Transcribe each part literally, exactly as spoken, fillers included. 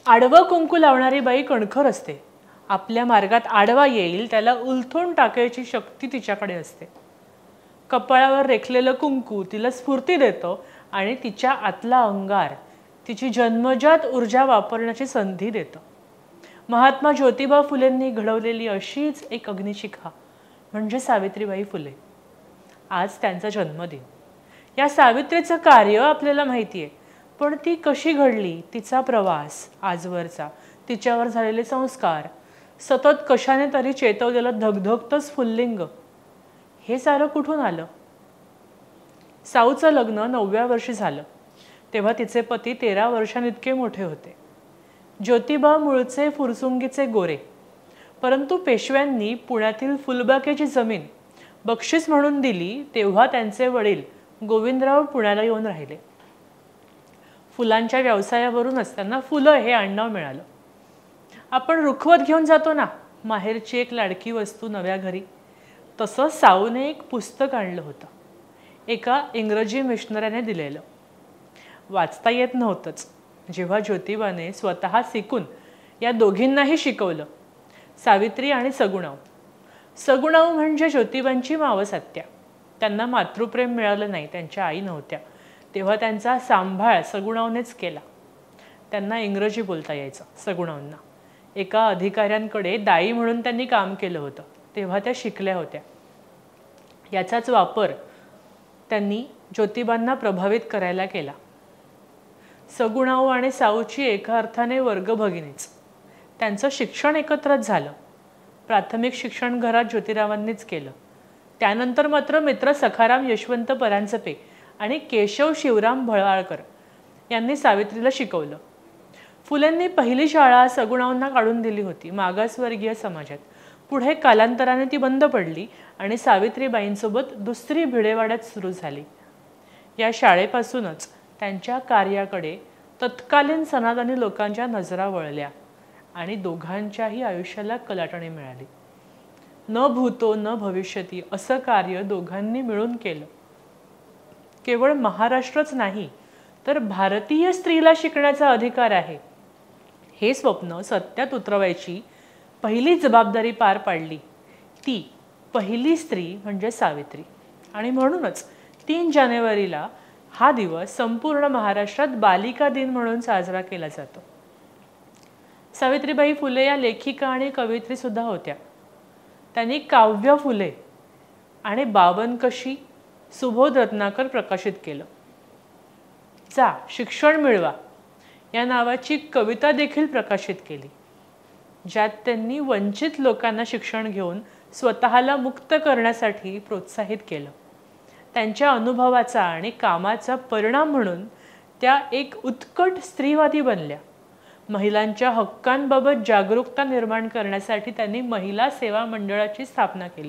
आडवं कुंकू लावणारी बाई कणखर असते. आपल्या मार्गात आडवा येईल त्याला उलथून टाकायची शक्ती तिच्याकडे असते. कपाळावर रेखलेलं कुंकू तिला स्फूर्ती देतं आणि तिच्या आतला अंगार, तिची जन्मजात ऊर्जा वापरण्याची संधी देतं. महात्मा ज्योतिबा फुलेंनी घडवलेली अशीच एक अग्निशिखा म्हणजे सावित्रीबाई फुले. आज त्यांचा जन्मदिन. या सावित्रीचं कार्य आपल्याला माहिती आहे, पण ती कशी घडली, तिचा प्रवास आजवरचा, तिच्यावर झालेले संस्कार, सतत कशाने तरी चेतवलेलं धगधगतं स्फुल्लिंग, हे सारं कुठून आलं? साऊचं लग्न नवव्या वर्षी झालं तेव्हा तिचे पती तेरा वर्षांइतके मोठे होते. ज्योतिबा मूळचे फुरसुंगीचे गोरे, परंतु पेशव्यांनी पुण्यातील फुलबागेची जमीन बक्षीस म्हणून दिली तेव्हा त्यांचे वडील गोविंदराव पुण्याला येऊन राहिले. फुलांच्या व्यवसायावरूनच त्यांना फुलं हे आडनाव मिळालं. आपण रुखवत घेऊन जातो ना माहेरची एक लाडकी वस्तू नव्या घरी, तसं साऊने एक पुस्तक आणलं होतं, एका इंग्रजी मिशनऱ्याने दिलेलं. वाचता येत नव्हतंच. जेव्हा ज्योतिबाने स्वतः शिकून या दोघींनाही शिकवलं, सावित्री आणि सगुणाऊ. सगुणाऊ म्हणजे ज्योतिबांची मावस आत्या. त्यांना मातृप्रेम मिळालं नाही, त्यांच्या आई नव्हत्या, तेव्हा त्यांचा सांभाळ सगुणाऊनेच केला. त्यांना इंग्रजी बोलता यायचं सगुणाऊंना. एका अधिकाऱ्यांकडे दाई म्हणून त्यांनी काम केलं होतं, तेव्हा त्या शिकल्या होत्या. याचाच वापर त्यांनी ज्योतिबांना प्रभावित करायला केला. सगुणाऊ आणि साऊची एका अर्थाने वर्गभगिनीच. त्यांचं शिक्षण एकत्रच झालं. प्राथमिक शिक्षण घरात ज्योतिरावांनीच केलं. त्यानंतर मात्र मित्र सखाराम यशवंत परांजपे आणि केशव शिवराम भळाळकर यांनी सावित्रीला शिकवलं. फुलेंनी पहिली शाळा सगुणाऊंना काढून दिली होती मागासवर्गीय समाजात. पुढे कालांतराने ती बंद पडली आणि सावित्रीबाईंसोबत दुसरी भिडेवाड्यात सुरू झाली. या शाळेपासूनच त्यांच्या कार्याकडे तत्कालीन सनातनी लोकांच्या नजरा वळल्या आणि दोघांच्याही आयुष्याला कलाटणी मिळाली. न भूतो न भविष्यती असं कार्य दोघांनी मिळून केलं. केवळ महाराष्ट्रच नाही तर भारतीय स्त्रीला शिकण्याचा अधिकार आहे हे स्वप्न सत्यात उतरवायची पहिली जबाबदारी पार पाडली ती पहिली स्त्री म्हणजे सावित्री. आणि म्हणूनच तीन जानेवारीला हा दिवस संपूर्ण महाराष्ट्रात बालिका दिन म्हणून साजरा केला जातो. सावित्रीबाई फुले या लेखिका आणि कवयित्री सुद्धा होत्या. त्यांनी काव्य फुले आणि बावनकशी सुबोध रत्नाकर प्रकाशित केलं. जा शिक्षण मिळवा या नावाची कविता देखील प्रकाशित केली, ज्यात त्यांनी वंचित लोकांना शिक्षण घेऊन स्वतःला मुक्त करण्यासाठी प्रोत्साहित केलं. त्यांच्या अनुभवाचा आणि कामाचा परिणाम म्हणून त्या एक उत्कट स्त्रीवादी बनल्या. महिलांच्या हक्कांबाबत जागरूकता निर्माण करण्यासाठी त्यांनी महिला सेवा मंडळाची स्थापना केली.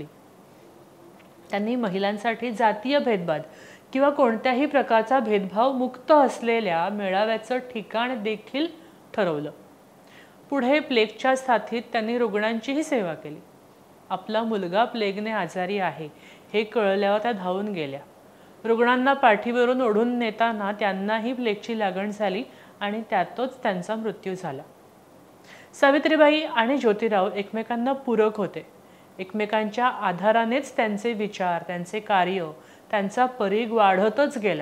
त्यांनी महिलांसाठी जातीय भेदभाव किंवा कोणत्याही प्रकारचा भेदभाव मुक्त असलेल्या मेळाव्याचं ठिकाण देखील ठरवलं. पुढे प्लेगच्या साथीत त्यांनी रुग्णांचीही सेवा केली. आपला मुलगा प्लेगने आजारी आहे हे कळल्यावर त्या धावून गेल्या. रुग्णांना पाठीवरून ओढून नेताना त्यांनाही प्लेगची लागण झाली आणि त्यातच त्यांचा मृत्यू झाला. सावित्रीबाई आणि ज्योतिराव एकमेकांना पूरक होते. एकमेकांच्या आधारानेच त्यांचे विचार, त्यांचे कार्य, त्यांचा परीघ वाढतच गेला.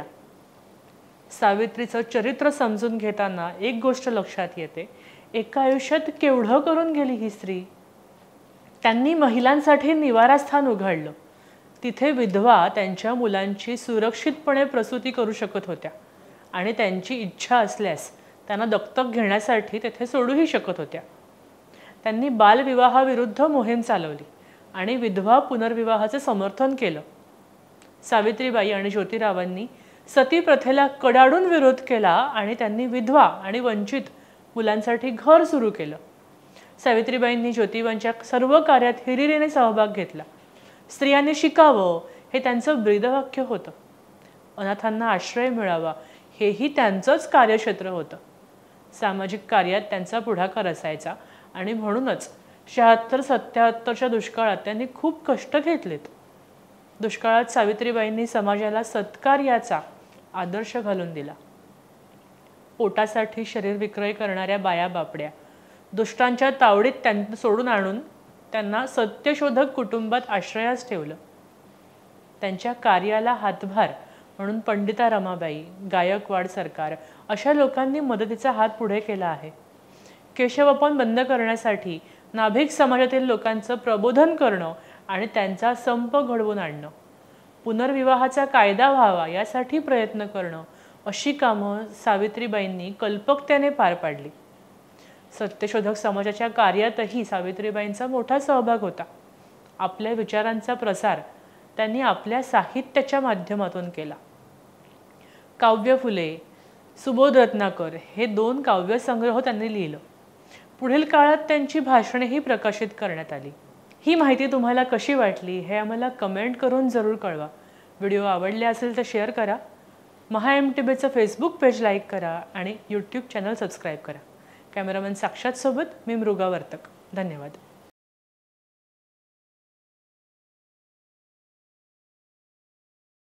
सावित्रीचं चरित्र समजून घेताना एक गोष्ट लक्षात येते, एका आयुष्यात केवढं करून गेली ही स्त्री. त्यांनी महिलांसाठी निवारास्थान उघडलं. तिथे विधवा त्यांच्या मुलांची सुरक्षितपणे प्रसूती करू शकत होत्या आणि त्यांची इच्छा असल्यास त्यांना दत्तक घेण्यासाठी तेथे सोडूही शकत होत्या. त्यांनी बालविवाहाविरुद्ध मोहीम चालवली आणि विधवा पुनर्विवाहाचे समर्थन केलं. सावित्रीबाई आणि ज्योतिरावांनी सती प्रथेला कडाडून विरोध केला आणि त्यांनी विधवा आणि वंचित मुलांसाठी घर सुरू केलं. सावित्रीबाईंनी ज्योतिबांच्या सर्व कार्यात हिरिरीने सहभाग घेतला. स्त्रियांनी शिकावं हे त्यांचं ब्रीदवाक्य होतं. अनाथांना आश्रय मिळावा हेही त्यांचंच कार्यक्षेत्र होतं. सामाजिक कार्यात त्यांचा पुढाकार असायचा आणि म्हणूनच शहात्तर सत्याहत्तरच्या दुष्काळात त्यांनी खूप कष्ट घेतलेत. दुष्काळात सावित्रीबाईंनी समाजाला सत्कार्याचा आदर्श घालून दिला. पोटासाठी शरीर विक्रय करणाऱ्या बाया बापड्या, दुष्टांच्या तावडीत त्यांना सोडून आणून त्यांना सत्यशोधक कुटुंबात आश्रयास ठेवलं. त्यांच्या कार्याला हातभार म्हणून पंडिता रमाबाई, गायकवाड सरकार अशा लोकांनी मदतीचा हात पुढे केला आहे. केशवपन बंद करण्यासाठी नाभिक समाजातील लोकांचं प्रबोधन करणं आणि त्यांचा संप घडवून आणणं, पुनर्विवाहाचा कायदा व्हावा यासाठी प्रयत्न करणं अशी कामं सावित्रीबाईंनी कल्पकतेने पार पाडली. सत्यशोधक समाजाच्या कार्यातही सावित्रीबाईंचा मोठा सहभाग होता. आपल्या विचारांचा प्रसार त्यांनी आपल्या साहित्याच्या माध्यमातून केला. काव्य फुले, सुबोध रत्नाकर हे दोन काव्यसंग्रह त्यांनी लिहिलं. पुढील काळात त्यांची भाषणेही प्रकाशित करण्यात आली. ही माहिती तुम्हाला कशी वाटली हे आम्हाला कमेंट करून जरूर कळवा. व्हिडिओ आवडले असेल तर शेअर करा. महा एम टी बीचं फेसबुक पेज लाईक करा आणि यूट्यूब चॅनल सबस्क्राईब करा. कॅमेरामॅन साक्षात सोबत मी मृगा वर्तक. धन्यवाद.